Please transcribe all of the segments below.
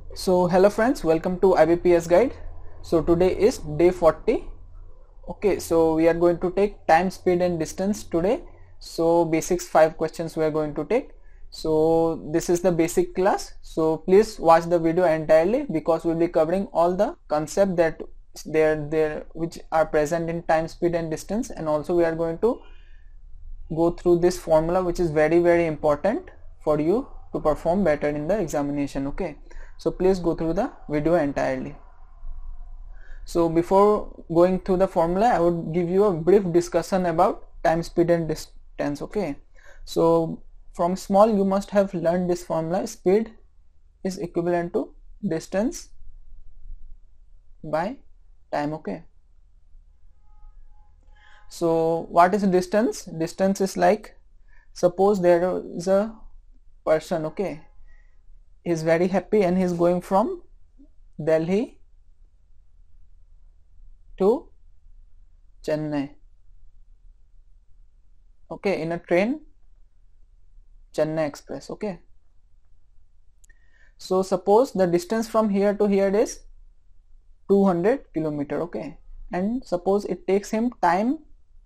So hello friends, welcome to IBPS guide. So today is day 40. Okay, so we are going to take time, speed and distance today. So basics 5 questions we are going to take. So this is the basic class. So please watch the video entirely because we'll be covering all the concepts that there which are present in time, speed and distance, and also we are going to go through this formula which is very important for you to perform better in the examination. Okay, so please go through the video entirely. So before going through the formula, I would give you a brief discussion about time, speed and distance. Okay, so from small you must have learned this formula. Speed is equivalent to distance by time. Okay, so what is distance? Distance is like, suppose there is a person, okay, he is very happy and he is going from Delhi to Chennai, okay, in a train, Chennai Express. Okay, so suppose the distance from here to here is 200 kilometer. Okay, and suppose it takes him time,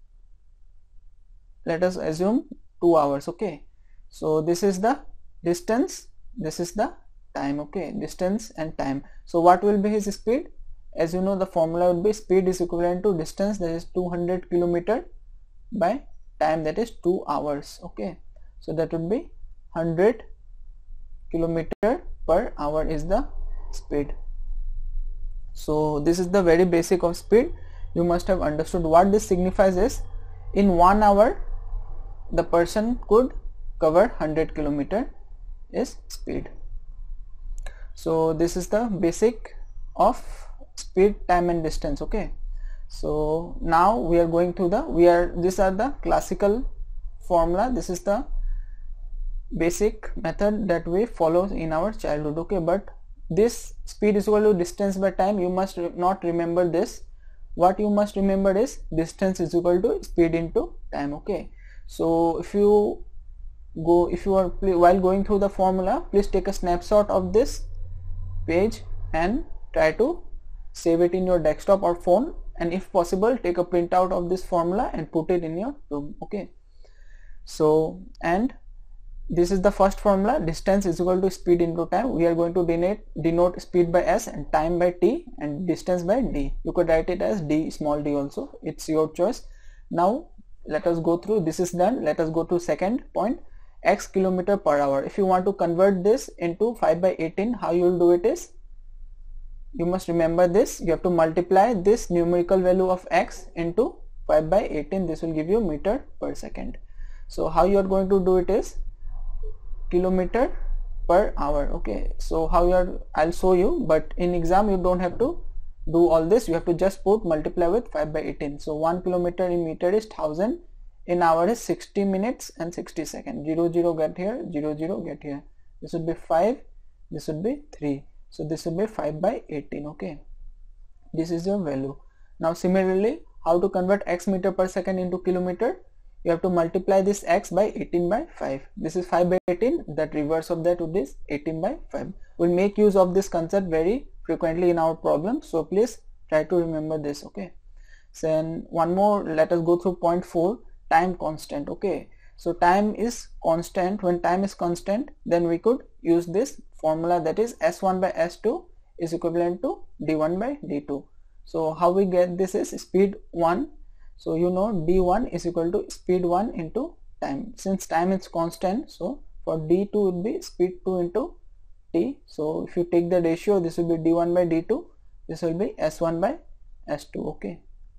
let us assume 2 hours. Okay, so this is the distance, this is the time. Okay, distance and time. So what will be his speed? As you know, the formula would be speed is equivalent to distance, that is 200 kilometer, by time, that is 2 hours. Okay, so that would be 100 kilometer per hour is the speed. So this is the very basic of speed. You must have understood. What this signifies is, in 1 hour the person could cover 100 kilometer is speed. So this is the basic of speed, time and distance. Okay, so now we are going to these are the classical formula. This is the basic method that we follow in our childhood. Okay, but this speed is equal to distance by time, you must not remember this. What you must remember is distance is equal to speed into time. Okay, so if you are while going through the formula, please take a snapshot of this page and try to save it in your desktop or phone, and if possible take a printout of this formula and put it in your room. Okay, so and this is the first formula, distance is equal to speed into time. We are going to denote speed by S and time by T and distance by D. You could write it as D, small d also, it's your choice. Now let us go through, this is done. Let us go to second point, x kilometer per hour. If you want to convert this into 5 by 18, how you will do it is, you must remember this, you have to multiply this numerical value of x into 5 by 18, this will give you meter per second. So how you are going to do it is kilometer per hour. Okay, so how you are, I'll show you, but in exam you don't have to do all this, you have to just put multiply with 5 by 18. So 1 kilometer in meter is 1000, in hour is 60 minutes and 60 seconds. 0 get here, 0 get here, this would be 5, this would be 3, so this will be 5 by 18. Okay, this is your value. Now similarly, how to convert x meter per second into kilometer? You have to multiply this x by 18 by 5. This is 5 by 18, that reverse of that would be 18 by 5. We'll make use of this concept very frequently in our problem, so please try to remember this. Okay, so then one more, let us go through point 4, time constant. Okay, so time is constant. When time is constant, then we could use this formula, that is S1 by S2 is equivalent to D1 by D2. So how we get this is speed 1. So you know D1 is equal to speed 1 into time. Since time is constant, so for D2 would be speed 2 into T. So if you take the ratio, this will be D1 by D2, this will be S1 by S2. Okay,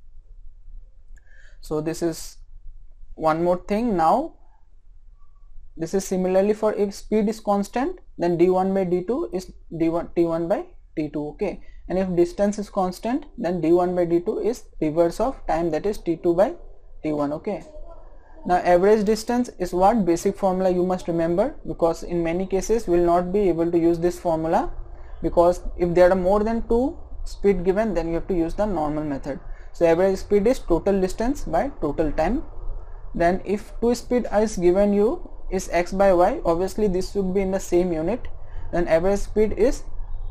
so this is one more thing. Now this is similarly for, if speed is constant, then D1 by D2 is T1 by T2. Okay, and if distance is constant, then D1 by D2 is reverse of time, that is T2 by T1. Okay, now average distance is what? Basic formula you must remember, because in many cases we will not be able to use this formula, because if there are more than 2 speed given, then you have to use the normal method. So average speed is total distance by total time. Then if 2 speed is given you is x by y, obviously this should be in the same unit, then average speed is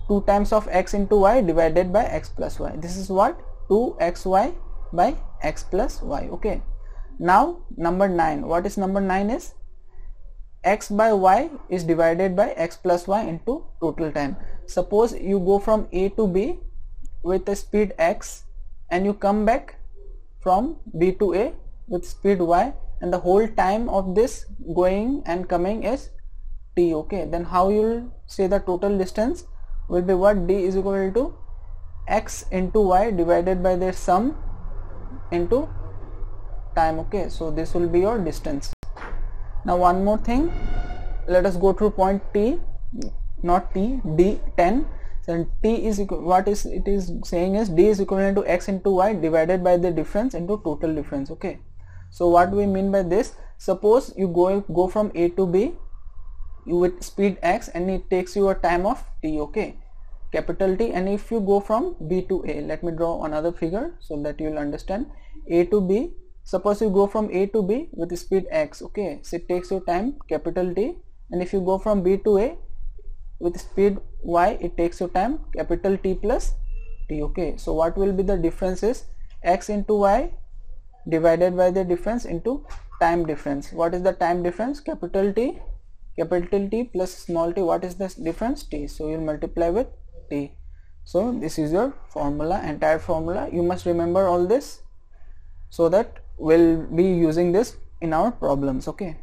2 times of x into y divided by x plus y. This is what? 2xy by x plus y. Okay. Now number 9. What is number 9 is x by y is divided by x plus y into total time. Suppose you go from A to B with a speed x and you come back from B to A with speed y, and the whole time of this going and coming is t. Okay, then how you will say the total distance will be what? D is equal to x into y divided by their sum into time. Okay, so this will be your distance. Now one more thing, let us go through point T, not T, D 10. So T is equal, what is it is saying is D is equivalent to x into y divided by the difference into total difference. Okay, so what do we mean by this? Suppose you go from A to B you with speed x and it takes you a time of t. Okay, capital T. And if you go from B to A, let me draw another figure so that you will understand. A to B, suppose you go from A to B with speed x. Okay, so it takes your time capital T. And if you go from B to A with speed y, it takes your time capital T plus t. Okay, so what will be the difference is x into y divided by the difference into time difference. What is the time difference? Capital T plus small t. What is the difference? T. So you will multiply with t. So this is your formula, entire formula. You must remember all this so that we'll be using this in our problems. Okay,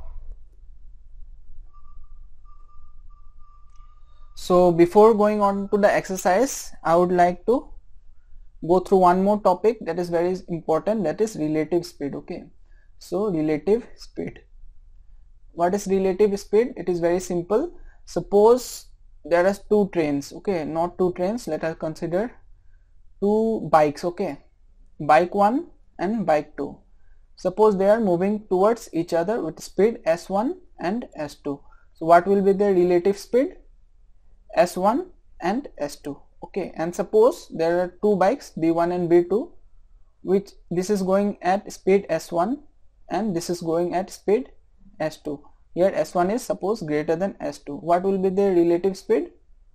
so before going on to the exercise, I would like to go through one more topic that is very important, that is relative speed. Okay, so relative speed. What is relative speed? It is very simple. Suppose there are two trains. Okay, not two trains, let us consider two bikes. Okay, bike 1 and bike 2. Suppose they are moving towards each other with speed s1 and s2. So what will be their relative speed? S1 and S2. Okay, and suppose there are two bikes B1 and B2, which this is going at speed S1 and this is going at speed S2. Here S1 is suppose greater than S2. What will be their relative speed?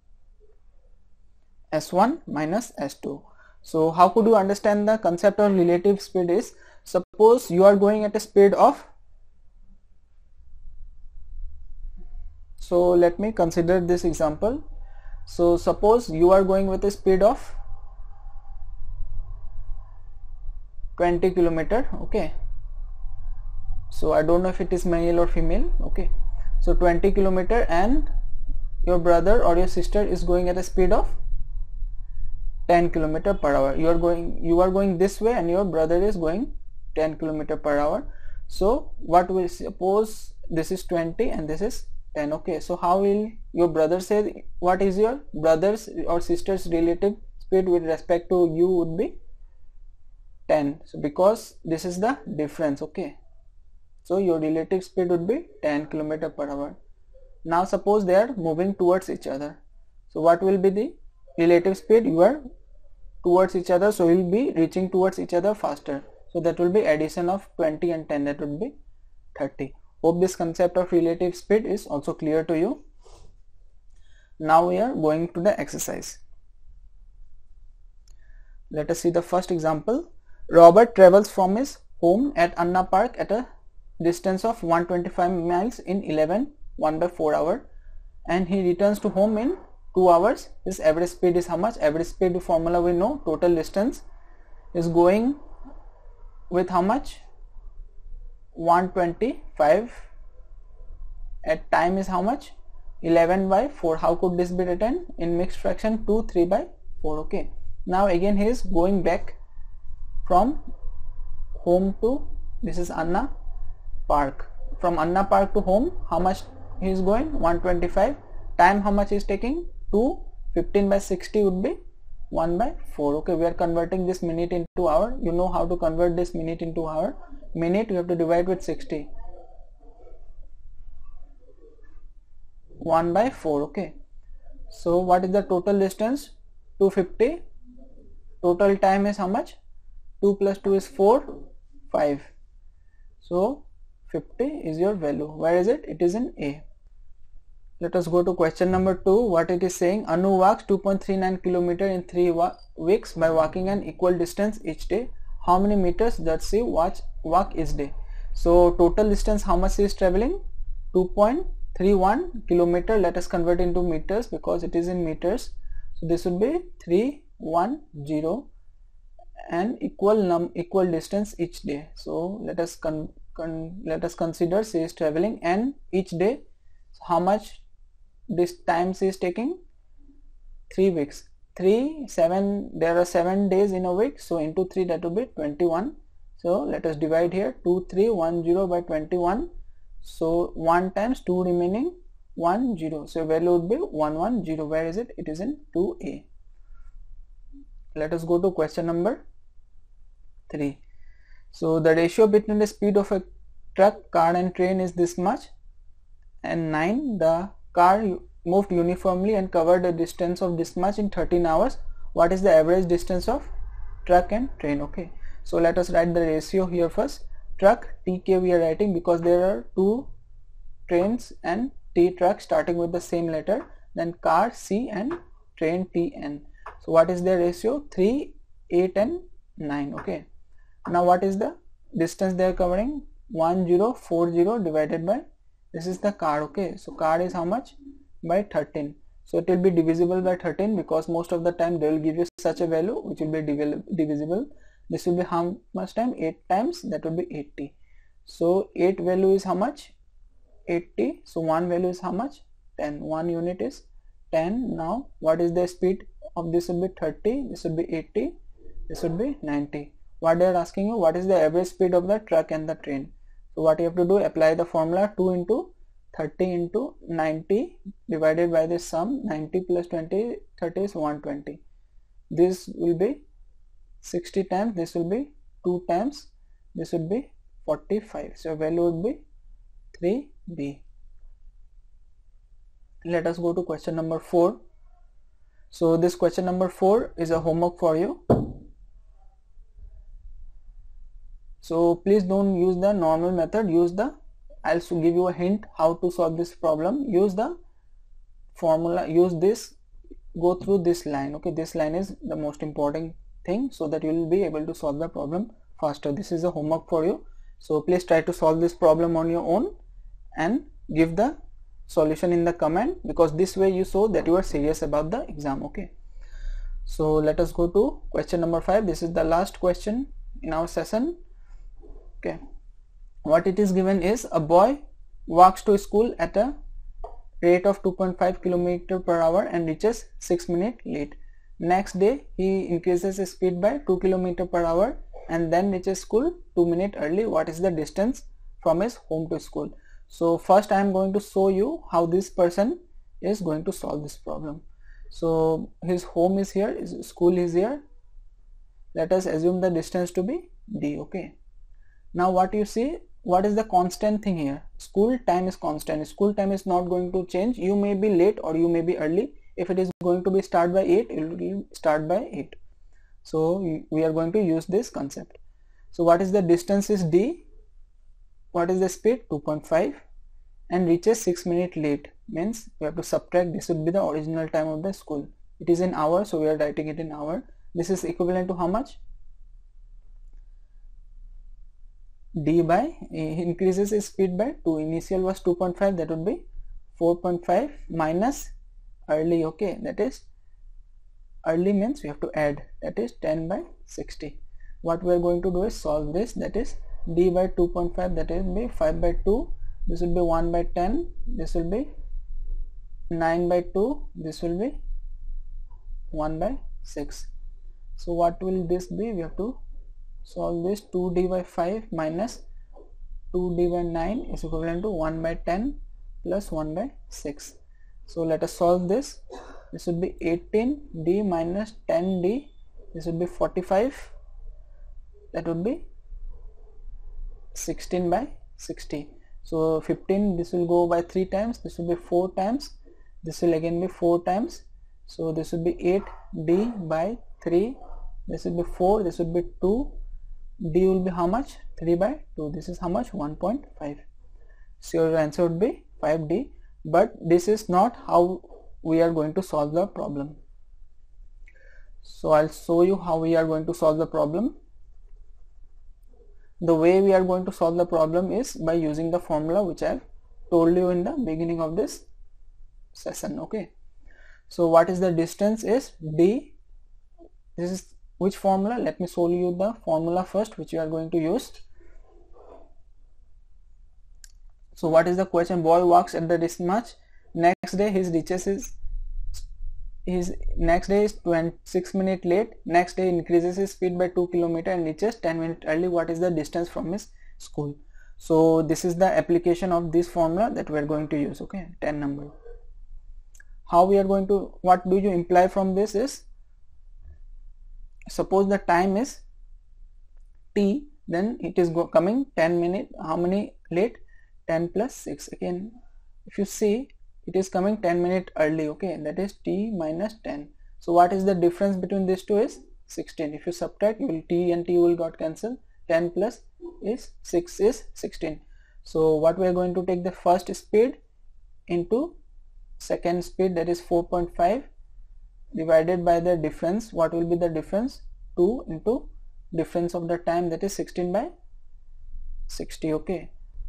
S1 minus S2. So how could you understand the concept of relative speed is, suppose you are going at a speed of, so let me consider this example. So suppose you are going with a speed of 20 kilometer. Okay, so I don't know if it is male or female. Okay, so 20 kilometer and your brother or your sister is going at a speed of 10 kilometer per hour. You are going this way and your brother is going 10 kilometer per hour. So what will, suppose this is 20 and this is 10. Okay, so how will your brother say, what is your brother's or sister's relative speed with respect to you would be 10. So because this is the difference. Okay, so your relative speed would be 10 kilometer per hour. Now suppose they are moving towards each other. So what will be the relative speed? You are towards each other, so you will be reaching towards each other faster. So that will be addition of 20 and 10, that would be 30. Hope this concept of relative speed is also clear to you. Now we are going to the exercise. Let us see the first example. Robert travels from his home at Anna Park at a distance of 125 miles in 1/4 hour, and he returns to home in 2 hours. His average speed is how much? Average speed formula we know. Total distance is going with how much? 125, at time is how much? 11/4. How could this be written? In mixed fraction 2 3/4. Okay, now again he is going back from home to, this is Anna Park. From Anna Park to home, how much he is going? 125. Time how much is taking? 2. 15/60 would be 1/4. Okay, we are converting this minute into hour. You know how to convert this minute into hour. Minute you have to divide with 60. 1/4. Okay, so what is the total distance? 250. Total time is how much? 2 plus 2 is 4, 5. So 50 is your value. Where is it? It is in A. Let us go to question number 2. What it is saying, Anu walks 2.39 km in 3 weeks by walking an equal distance each day. How many meters does she walk each day? So total distance how much she is traveling? 2.31 km. Let us convert into meters because it is in meters. So this would be 310 and equal distance each day. So let us consider she is traveling and each day. So how much this time she is taking? 3 weeks. 7 there are 7 days in a week, so into 3 that will be 21. So let us divide here 2310 by 21. So 1 times 2 remaining 10. So value would be 110. Where is it? It is in 2a. Let us go to question number 3. So the ratio between the speed of a truck, car and train is this much, and 9. The car moved uniformly and covered a distance of this much in 13 hours. What is the average distance of truck and train? Okay, so let us write the ratio here first. Truck, TK we are writing because there are 2 trains and T truck starting with the same letter, then car C and train TN. So what is the ratio? 3, 8 and 9. Okay, now what is the distance they are covering? 1040 divided by, this is the car. Okay, so car is how much? By 13. So it will be divisible by 13 because most of the time they will give you such a value which will be divisible. This will be how much time? 8 times, that will be 80. So 8 value is how much? 80. So 1 value is how much? 10. 1 unit is 10. Now what is the speed of this? Will be 30, this will be 80, this will be 90. What they are asking you, what is the average speed of the truck and the train? So what you have to do, apply the formula 2 into 30 into 90 divided by this sum. 90 plus 20, 30 is 120. This will be 60 times, this will be 2 times, this would be 45. So value would be 3b. Let us go to question number 4. So this question number 4 is a homework for you. So please don't use the normal method, use the, I'll give you a hint how to solve this problem. Use the formula, use this, go through this line. Okay, this line is the most important thing so that you will be able to solve the problem faster. This is a homework for you. So please try to solve this problem on your own and give the solution in the comment, because this way you show that you are serious about the exam. Okay, so let us go to question number 5. This is the last question in our session. Okay, what it is given is, a boy walks to school at a rate of 2.5 km per hour and reaches 6 minutes late. Next day he increases his speed by 2 km per hour and then reaches school 2 minutes early. What is the distance from his home to school? So first I am going to show you how this person is going to solve this problem. So his home is here, his school is here. Let us assume the distance to be d. Okay, now what you see, what is the constant thing here? School time is constant. School time is not going to change. You may be late or you may be early. If it is going to be start by 8, it will start by 8. So we are going to use this concept. So what is the distance is d, what is the speed? 2.5, and reaches 6 minutes late, means we have to subtract, this would be the original time of the school. It is in hour, so we are writing it in hour. This is equivalent to how much? d by, he increases his speed by 2, initial was 2.5, that would be 4.5 minus early. Okay, that is early means we have to add, that is 10 by 60. What we are going to do is solve this, that is d by 2.5, that will be 5 by 2, this will be 1 by 10, this will be 9 by 2, this will be 1 by 6. So what will this be? We have to solve this. 2d by 5 minus 2d by 9 is equivalent to 1 by 10 plus 1 by 6. So let us solve this. This would be 18d minus 10d, this would be 45, that would be 16 by 60. So 15, this will go by 3 times, this will be 4 times, this will again be 4 times. So this would be 8d by 3, this will be 4, this would be 2, d will be how much? 3 by 2, this is how much? 1.5. So your answer would be 5d. but this is not how we are going to solve the problem. So I'll show you how we are going to solve the problem. The way we are going to solve the problem is by using the formula which I've told you in the beginning of this session. Okay, so what is the distance is d. This is which formula? Let me show you the formula first which we are going to use. So what is the question? Boy walks at the this much. Next day his next day is 26 minutes late. Next day increases his speed by 2 km and reaches 10 minutes early. What is the distance from his school? So this is the application of this formula that we are going to use. Okay, 10 number. How we are going to, what do you imply from this is, suppose the time is t, then it is coming 10 minutes. How many late? 10 plus 6. Again, if you see, it is coming 10 minutes early. Okay, that is t minus 10. So what is the difference between these two is 16. If you subtract, you will t and t will got cancelled. 10 plus is 6 is 16. So what we are going to take the first speed into second speed, that is 4.5 divided by the difference. What will be the difference? 2 into difference of the time, that is 16 by 60. Okay,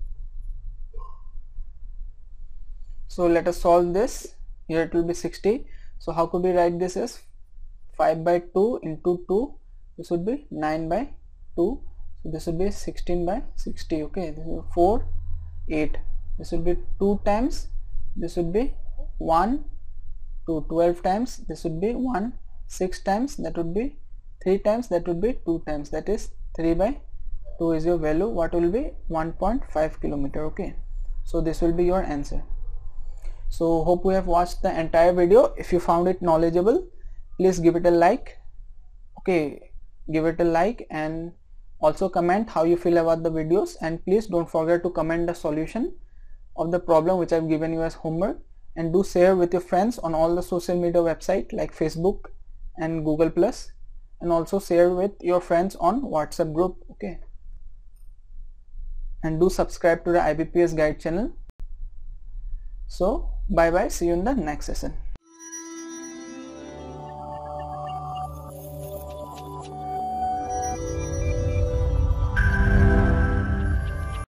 so let us solve this. Here it will be 60. So how could we write this as 5 by 2 into 2? This would be 9 by 2. So this would be 16 by 60. Okay, this is 4, 8. This will be 2 times. This would be 1, 2, 12 times. This would be 1, 6 times. That would be 3 times. That would be 2 times. That is 3 by 2 is your value. What will be? 1.5 kilometer. Okay, so this will be your answer. So hope we have watched the entire video. If you found it knowledgeable, please give it a like. Okay, give it a like and also comment how you feel about the videos, and please don't forget to comment the solution of the problem which I've given you as homework, and do share with your friends on all the social media website like Facebook and Google Plus, and also share with your friends on WhatsApp group. Okay, and do subscribe to the IBPS guide channel. So bye bye, see you in the next session.